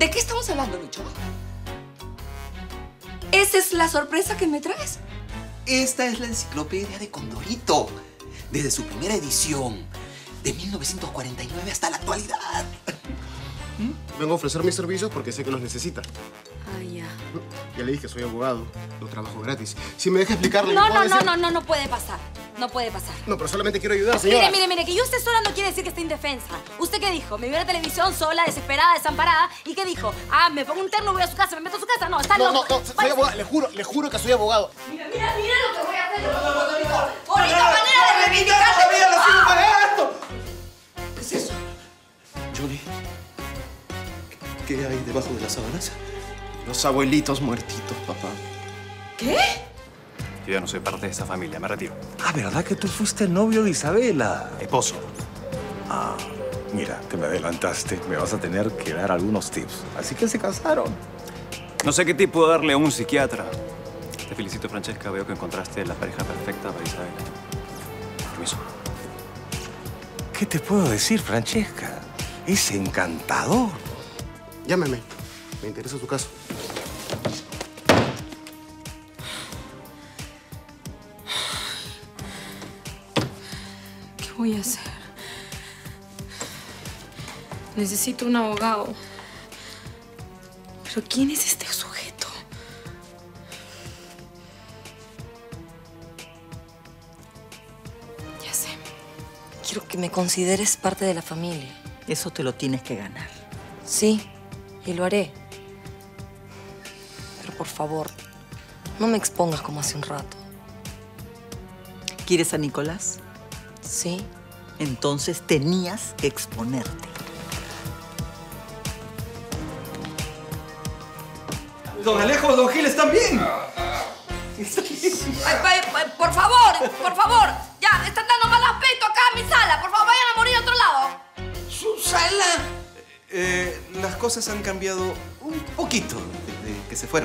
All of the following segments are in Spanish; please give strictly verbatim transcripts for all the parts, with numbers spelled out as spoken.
¿De qué estamos hablando, Lucho? ¿Esa es la sorpresa que me traes? Esta es la enciclopedia de Condorito. Desde su primera edición, de mil novecientos cuarenta y nueve hasta la actualidad. Vengo a ofrecer mis servicios porque sé que los necesita. Ah, ya. Ya le dije que soy abogado, lo trabajo gratis. Si me deja explicarle... No, ¿puedo no, no, decir? no, no, no puede pasar. No puede pasar. No, pero solamente quiero ayudar, señora. Mire, mire, mire, que yo esté sola no quiere decir que esté indefensa. ¿Usted qué dijo? Me vio en la televisión sola, desesperada, desamparada. ¿Y qué dijo? Ah, me pongo un terno, voy a su casa, me meto a su casa. No, está No, loco. no, no, soy abogado. Le juro, le juro que soy abogado. Mira, mira, mira lo que voy a hacer. Bonita manera de reivindicar. ¿Qué es eso? Johnny, ¿qué hay debajo de las sábanas? Los abuelitos muertitos, papá. ¿Qué? Yo ya no soy parte de esa familia, me retiro. Ah, ¿verdad que tú fuiste el novio de Isabela? Esposo. Ah, mira, te me adelantaste. Me vas a tener que dar algunos tips. Así que se casaron. No sé qué tip puedo darle a un psiquiatra. Te felicito, Francesca. Veo que encontraste la pareja perfecta para Isabela. Permiso. ¿Qué te puedo decir, Francesca? Es encantador. Llámeme. Me interesa su caso. ¿Qué voy a hacer? Necesito un abogado. ¿Pero quién es este sujeto? Ya sé. Quiero que me consideres parte de la familia. Eso te lo tienes que ganar. Sí, y lo haré. Pero por favor, no me expongas como hace un rato. ¿Quieres a Nicolás? Sí. Entonces tenías que exponerte. Don Alejo, don Gil, ¿están bien? Ay, ay, ay, por favor, por favor. Ya, me están dando mal aspecto acá en mi sala. Por favor, vayan a morir a otro lado. ¿Su sala? Eh, las cosas han cambiado un poquito desde que se fueron.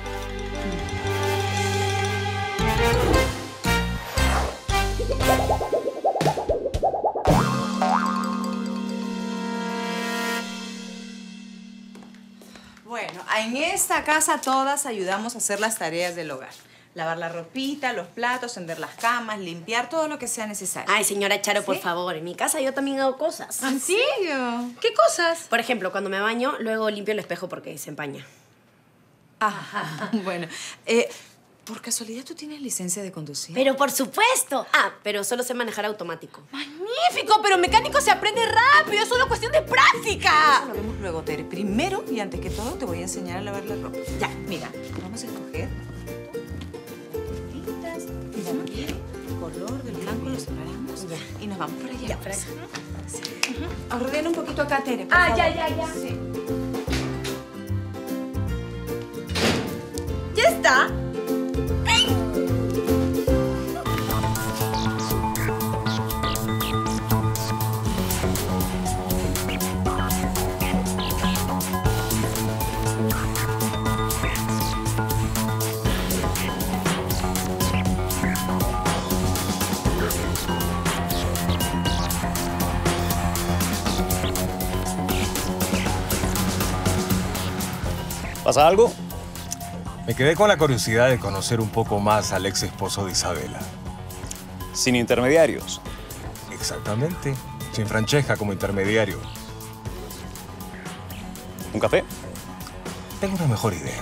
Bueno, en esta casa todas ayudamos a hacer las tareas del hogar. Lavar la ropita, los platos, tender las camas, limpiar todo lo que sea necesario. Ay, señora Charo, ¿Sí? por favor. En mi casa yo también hago cosas. ¿En serio? ¿Qué cosas? Por ejemplo, cuando me baño, luego limpio el espejo porque se empaña. Ajá. Bueno, eh, ¿por casualidad tú tienes licencia de conducir? Pero por supuesto. Ah, pero solo sé manejar automático. ¡Magnífico! Pero mecánico se aprende rápido. Es solo cuestión de práctica. Eso lo vemos luego, Tere. Primero y antes que todo te voy a enseñar a lavar la ropa. Ya, mira. Vamos a escoger pintas, el color del blanco lo separamos Ya. y nos vamos para allá. Ya, para pues. acá. Sí. Ujú. Ordena un poquito acá, Tere, por Ah, favor. ya, ya, ya. Sí. ¿Ya está? ¿Pasa algo? Me quedé con la curiosidad de conocer un poco más al ex esposo de Isabela. Sin intermediarios. Exactamente. Sin Francesca como intermediario. ¿Un café? Tengo una mejor idea.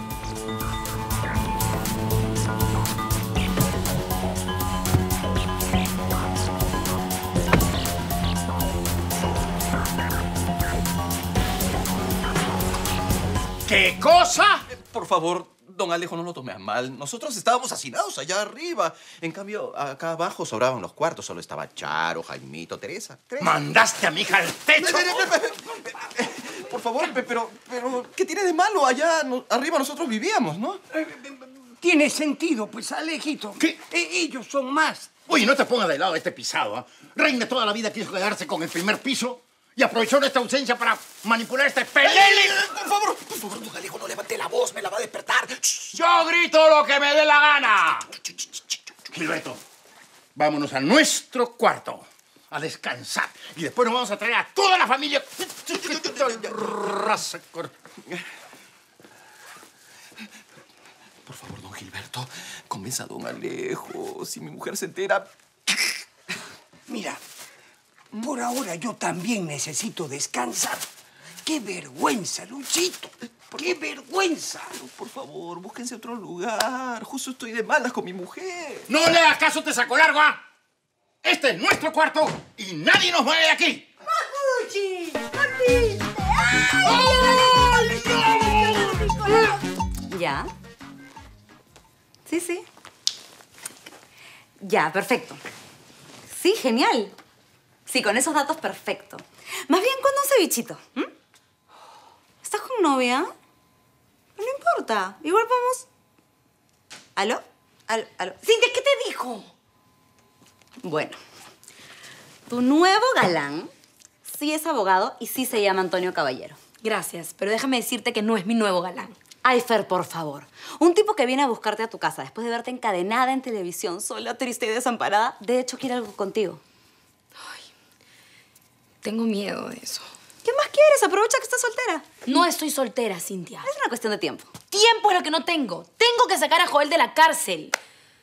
¿Qué cosa? Por favor, don Alejo, no lo tome a mal. Nosotros estábamos hacinados allá arriba. En cambio, acá abajo sobraban los cuartos. Solo estaba Charo, Jaimito, Teresa. Teresa. ¿Mandaste a mi hija al techo? Por favor, pe- pero, pero, ¿qué tiene de malo? Allá no- arriba nosotros vivíamos, ¿no? Tiene sentido, pues, Alejito. ¿Qué? E- ellos son más. Oye, no te pongas de lado de este pisado, ¿ah? Reina toda la vida quiso quedarse con el primer piso y aprovechó nuestra ausencia para manipular este pelele. Por favor, por favor, don Alejo, no levante la voz, me la va a despertar. Yo grito lo que me dé la gana. Gilberto, vámonos a nuestro cuarto. a descansar. Y después nos vamos a traer a toda la familia. Raza cor- Por favor, don Gilberto, convenza a don Alejo. Si mi mujer se entera... Mira, por ahora yo también necesito descansar. ¡Qué vergüenza, Luchito! ¡Qué vergüenza! Pero, por favor, búsquense otro lugar. Justo estoy de malas con mi mujer. No le hagas caso, te saco largo, ¿ah? Este es nuestro cuarto y nadie nos mueve de aquí. ¡Macuchi! ¡Volviste! ¡Ay! ¿Ya? Sí, sí. Ya, perfecto. Sí, genial. Sí, con esos datos, perfecto. Más bien, ¿cuándo un cevichito? ¿Mm? ¿Estás con novia? No importa. Igual vamos... ¿Aló? ¿Aló? ¿Aló? Cintia, ¿qué te dijo? Bueno, tu nuevo galán sí es abogado y sí se llama Antonio Caballero. Gracias, pero déjame decirte que no es mi nuevo galán. Ay, Fer, por favor. Un tipo que viene a buscarte a tu casa después de verte encadenada en televisión, sola, triste y desamparada, de hecho quiere algo contigo. Tengo miedo de eso. ¿Qué más quieres? Aprovecha que estás soltera. No estoy soltera, Cintia. Es una cuestión de tiempo. Tiempo es lo que no tengo. Tengo que sacar a Joel de la cárcel.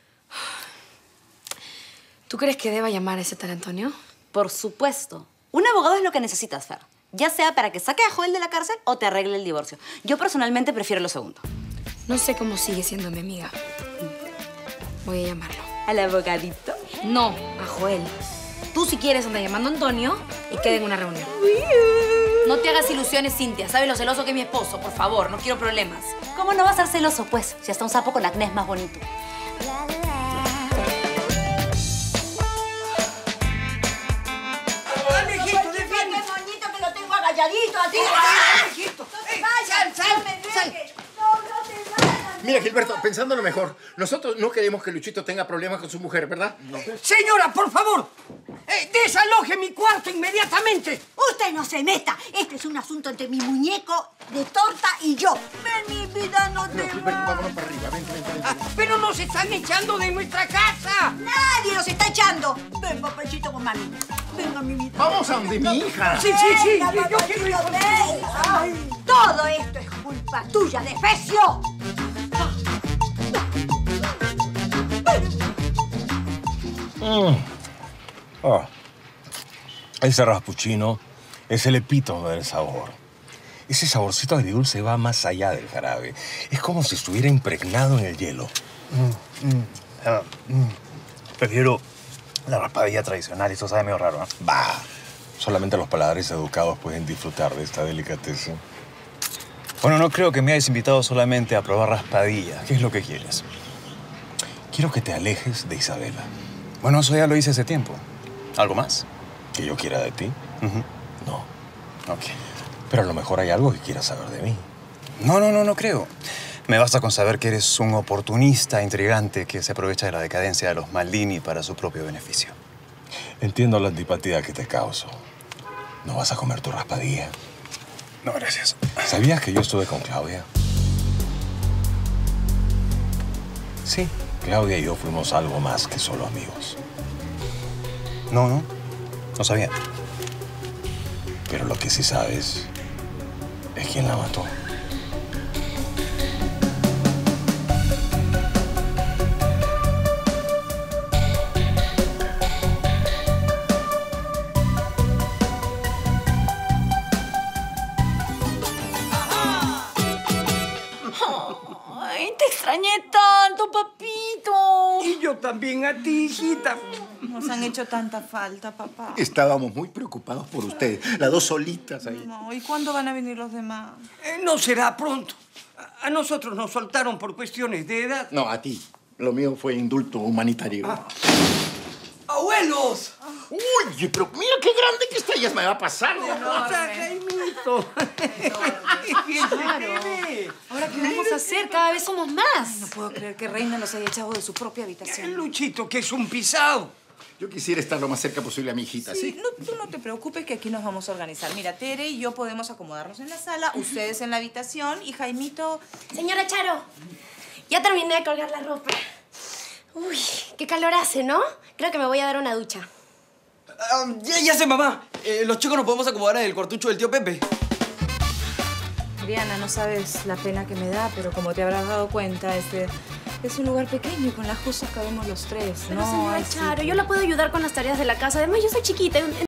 ¿Tú crees que deba llamar a ese tal Antonio? Por supuesto. Un abogado es lo que necesitas, Fer. Ya sea para que saque a Joel de la cárcel o te arregle el divorcio. Yo personalmente prefiero lo segundo. No sé cómo sigue siendo mi amiga. Voy a llamarlo. ¿Al abogadito? No, a Joel. Tú, si quieres, anda llamando a Antonio y queda en una reunión. No te hagas ilusiones, Cintia. ¿Sabes lo celoso que es mi esposo? Por favor, no quiero problemas. ¿Cómo no va a ser celoso, pues? Si hasta un sapo con acné es más bonito. Alejito, defiende. ¡Qué bonito que lo tengo agalladito a ti! Alejito! ¡No te vayas! sal, ¡No me sal. dejes! ¡No, no te vayas! Mira, Gilberto, pensándolo mejor, nosotros no queremos que Luchito tenga problemas con su mujer, ¿verdad? No. Señora, por favor, eh, desaloje mi cuarto inmediatamente. Usted no se meta. Este es un asunto entre mi muñeco de torta y yo. Ven, mi vida, no te No, Gilberto, vayas. vámonos para arriba. Ven, ven, ven. Ah, pero nos están echando de nuestra casa. Nadie nos está echando. Ven, papachito, con mami. Venga, mi vida. Vamos a donde mi hija. Sí, sí, sí. Venga, Yo, yo papachito, quiero ir. ven. Ay, todo esto es culpa tuya, Defecio. Mm. Oh. Ese raspuchino es el epítome del sabor. Ese saborcito agridulce va más allá del jarabe. Es como si estuviera impregnado en el hielo. Mm, mm, ah, mm. Prefiero la raspadilla tradicional. Esto sabe medio raro, ¿eh? Bah, solamente los paladares educados pueden disfrutar de esta delicatessen. Bueno, no creo que me hayas invitado solamente a probar raspadilla. ¿Qué es lo que quieres? Quiero que te alejes de Isabela. Bueno, eso ya lo hice hace tiempo. ¿Algo más? ¿Que yo quiera de ti? Uh-huh. No. Ok. Pero a lo mejor hay algo que quieras saber de mí. No, no, no, no creo. Me basta con saber que eres un oportunista intrigante que se aprovecha de la decadencia de los Maldini para su propio beneficio. Entiendo la antipatía que te causo. ¿No vas a comer tu raspadilla? No, gracias. ¿Sabías que yo estuve con Claudia? Sí, Claudia y yo fuimos algo más que solo amigos. No, no. No sabía. Pero lo que sí sabes es quién la mató. Ay, te extrañé tanto, papito. Y yo también a ti, hijita. Nos han hecho tanta falta, papá. Estábamos muy preocupados por ustedes, las dos solitas ahí. No, ¿y cuándo van a venir los demás? Eh, no será pronto. A, a nosotros nos soltaron por cuestiones de edad. No, a ti. Lo mío fue indulto humanitario. Ah. ¡Abuelos! Uy, pero mira qué grande que está. Ya me va a pasar. O sea, Jaimito. Claro. Ahora, ¿qué vamos a hacer? Cada vez somos más. No puedo creer que Reina los haya echado de su propia El habitación. Luchito, que es un pisado. Yo quisiera estar lo más cerca posible a mi hijita, ¿sí? Sí, no, tú no te preocupes que aquí nos vamos a organizar. Mira, Tere y yo podemos acomodarnos en la sala, ustedes en la habitación y Jaimito... Señora Charo, ya terminé de colgar la ropa. Uy, qué calor hace, ¿no? Creo que me voy a dar una ducha. Um, ya, ya sé, mamá. Eh, los chicos nos podemos acomodar en el cuartucho del tío Pepe. Diana, no sabes la pena que me da, pero como te habrás dado cuenta, este es un lugar pequeño y con las justas cabemos los tres. Pero no, señora así Charo, que- yo la puedo ayudar con las tareas de la casa. Además, yo soy chiquita.